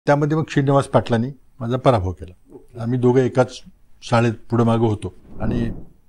त्यामध्ये मग श्रीनिवास पाटलांनी माझा पराभव केला. आम्ही दोघं एकाच शाळेत पुढे मागं होतो आणि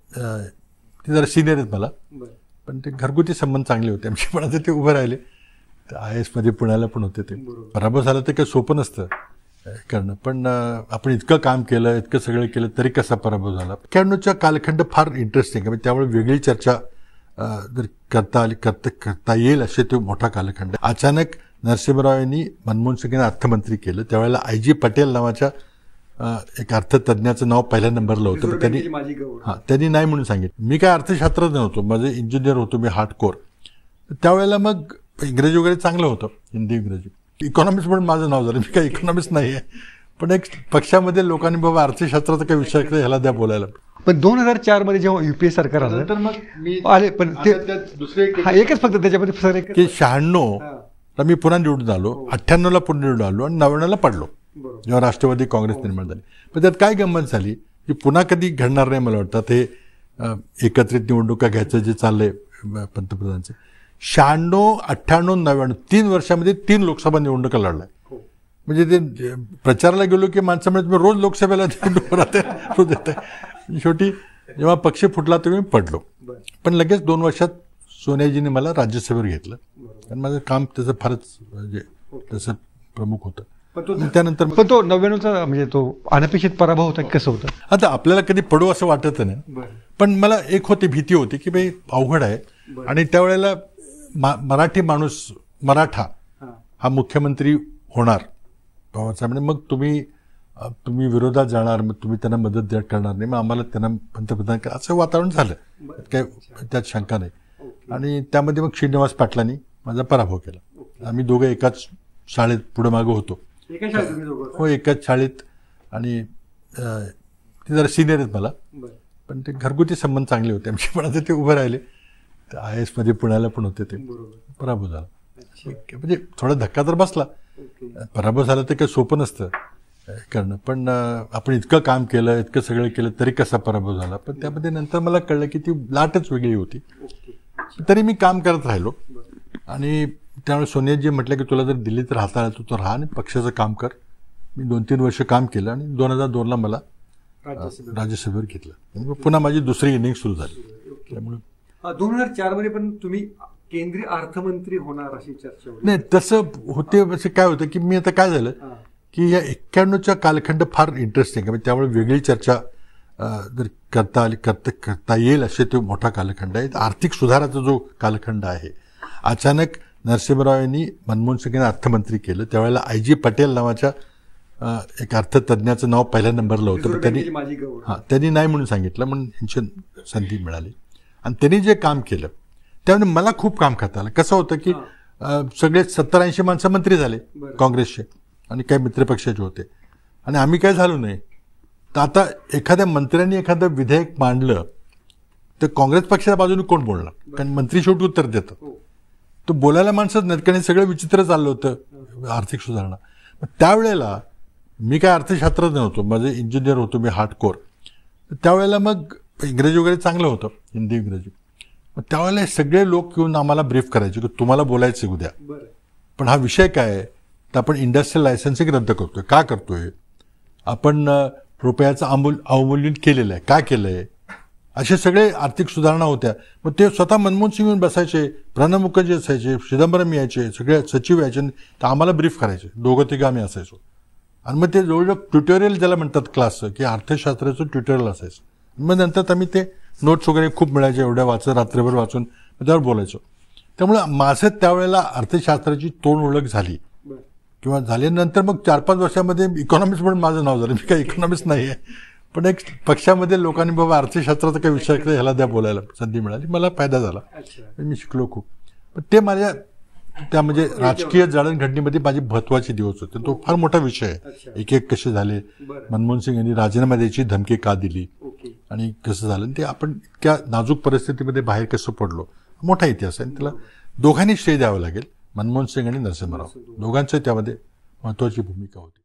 ते जरा सिनियर आहेत मला, पण ते घरगुती संबंध चांगले होते आमचे. पण आता ते उभे राहिले तर IAS मध्ये पुण्याला पण होते. ते पराभव झाला तर काही सोपं नसतं करणं, पण आपण इतकं काम केलं, इतकं सगळं केलं तरी कसा पराभव झाला. 91चा कालखंड फार इंटरेस्टिंग आहे, त्यामुळे वेगळी चर्चा जर करता येईल असे तो मोठा कालखंड. अचानक नरसिंहराव यांनी मनमोहन सिंग यांना अर्थमंत्री केलं. त्यावेळेला IG पटेल नावाच्या एक अर्थतज्ञाचं नाव पहिल्या नंबरला होतं, पण त्यांनी नाही म्हणून सांगितलं. मी काय अर्थशास्त्रज्ञ नव्हतो, माझे इंजिनियर होतो मी हार्डकोर. त्यावेळेला मग इंग्रजी वगैरे चांगलं होतं, हिंदी इंग्रजी. इकॉनॉमिक्स म्हणून माझं नाव झालं. मी काय इकॉनॉमिक्स नाही आहे, पण एक पक्षामध्ये लोकांनी बाबा अर्थशास्त्राचा काही विषय ह्याला द्या बोलायला. पण 2004 मध्ये जेव्हा UPA सरकार आलं तर मग मी आले, पण ते दुसरे एकच फक्त त्याच्यामध्ये सर एक की 96 मी पुन्हा निवडून आलो, 98ला पुन्हा निवडून आलो आणि 99ला पडलो जेव्हा राष्ट्रवादी काँग्रेस निर्माण झाली. पण त्यात काय गंमत झाली की पुन्हा कधी घडणार नाही मला वाटतं. ते एकत्रित निवडणुका घ्यायचं जे चाललंय पंतप्रधानांचे, 96, 98, 99 3 वर्षामध्ये 3 लोकसभा निवडणुका लढलाय. म्हणजे ते प्रचाराला गेलो की माणसं म्हणजे तुम्ही रोज लोकसभेला निवडणूक रोज येत आहे. शेवटी जेव्हा पक्ष फुटला तेव्हा मी पडलो, पण लगेच 2 वर्षात सोनियाजीने मला राज्यसभेवर घेतलं. कारण माझं काम त्याचं फारच म्हणजे तसं प्रमुख होतं. त्यानंतर पण तो 99चा म्हणजे तो अनपेक्षित पराभव होता, कसं होतं? आता आपल्याला कधी पडू असं वाटत नाही, पण मला एक भीती होती की बाई अवघड आहे. आणि त्यावेळेला मराठी माणूस, मराठा हा मुख्यमंत्री होणार म्हणजे मग तुम्ही विरोधात जाणार, मग तुम्ही त्यांना मदत करणार नाही, मग आम्हाला त्यांना पंतप्रधान करा असं वातावरण झालं, काय त्यात शंका नाही. आणि त्यामध्ये मग श्रीनिवास पाटलांनी माझा पराभव केला. आम्ही दोघं एकाच शाळेत पुढे मागं होतो. हो, एकाच शाळेत. आणि ते जरा सिनियर आहेत मला, पण ते घरगुती संबंध चांगले होते आमचे. पण आता ते उभे राहिले तर IAS मध्ये पुण्याला पण होते. ते पराभव झाला. म्हणजे थोडा धक्का तर बसला. पराभव झाला तर काही सोपं नसतं करणं, पण आपण इतकं काम केलं, इतकं सगळं केलं तरी कसा पराभव झाला. पण त्यामध्ये नंतर मला कळलं की ती लाटच वेगळी होती. तरी मी काम करत राहिलो. आणि त्यामुळे सोनियाजी म्हटलं की तुला जर दिल्लीत राहता आलं तर राहा आणि पक्षाचं काम कर. मी 2-3 वर्ष काम केलं आणि 2002ला मला राज्यसभेवर घेतलं. पुन्हा माझी दुसरी इनिंग सुरू झाली. त्यामुळे 2004 मध्ये पण तुम्ही केंद्रीय अर्थमंत्री होणार अशी चर्चा नाही, तसं होते. असं काय होतं की मी आता काय झालं की या 91चा कालखंड फार इंटरेस्टिंग आहे, त्यामुळे वेगळी चर्चा जर करता येईल असे तो मोठा कालखंड आहे. आर्थिक सुधाराचा जो कालखंड आहे. अचानक नरसिंहराव यांनी मनमोहन सिंग यांना अर्थमंत्री केलं. त्यावेळेला IG पटेल नावाच्या एक अर्थतज्ञाचं नाव पहिल्या नंबरला होतं, पण त्यांनी नाही म्हणून सांगितलं, म्हणून यांची संधी मिळाली. आणि त्यांनी जे काम केलं त्यामुळे मला खूप काम करता आलं. कसं होतं की सगळे 70-80 माणसं मंत्री झाले काँग्रेसचे आणि काही मित्रपक्षाचे होते, आणि आम्ही काय झालो नाही. तर आता एखाद्या मंत्र्यांनी एखादं विधेयक मांडलं तर काँग्रेस पक्षाच्या बाजूने कोण बोलणार, कारण मंत्री शेवटी उत्तर देतात. तो बोलायला माणसंच नाहीत, कारण सगळं विचित्र चाललं होतं आर्थिक सुधारणा. त्यावेळेला मी काय अर्थशास्त्रज्ञ नव्हतो, माझे इंजिनियर होतो मी हार्डकोर. त्यावेळेला मग इंग्रजी वगैरे चांगलं होतं, हिंदी इंग्रजी. मग त्यावेळेला सगळे लोक येऊन आम्हाला ब्रीफ करायचे की तुम्हाला बोलायचं उद्या, पण हा विषय काय आहे तर आपण इंडस्ट्रियल लायसन्सिंग रद्द करतोय, का करतोय, आपण रुपयाचं अवमूल्यन केलेलं आहे, का केलं आहे, असे सगळे आर्थिक सुधारणा होत्या. मग ते स्वतः मनमोहन सिंग येऊन बसायचे, प्रणब मुखर्जी असायचे, चिदंबरम यायचे, सगळे सचिव यायचे, तर आम्हाला ब्रीफ करायचे. 2-3 आम्ही असायचो. आणि मग ते जवळजवळ ट्युटोरियल ज्याला म्हणतात क्लासचं, की अर्थशास्त्राचं ट्युटोरियल असायचं. मग नंतर आम्ही ते नोट्स वगैरे खूप मिळायचे, एवढ्या रात्रभर वाचून त्यावर बोलायचो. त्यामुळं माझं त्यावेळेला अर्थशास्त्राची तोंड ओळख झाली किंवा झाल्यानंतर मग 4-5 वर्षामध्ये इकॉनॉमिक्स म्हणून माझं नाव झालं. मी काही इकॉनॉमिक्स नाही आहे, पण एक पक्षामध्ये लोकांनी बाबा अर्थशास्त्राचा काही विषय ह्याला द्या बोलायला संधी मिळाली. मला फायदा झाला, मी शिकलो खूप. पण ते माझ्या त्या म्हणजे राजकीय जडणघडणीमध्ये माझी महत्वाचे दिवस होते. तो फार मोठा विषय आहे. एक कसे झाले, मनमोहन सिंग यांनी राजीनामा द्यायची धमकी का दिली आणि कसं झालं, ते आपण इतक्या नाजूक परिस्थितीमध्ये बाहेर कसं पडलो, मोठा इतिहास आहे. त्याला दोघांनी श्रेय द्यावं लागेल. मनमोहन सिंग आणि नरसिंहराव दोघांचं त्यामध्ये महत्वाची भूमिका होती.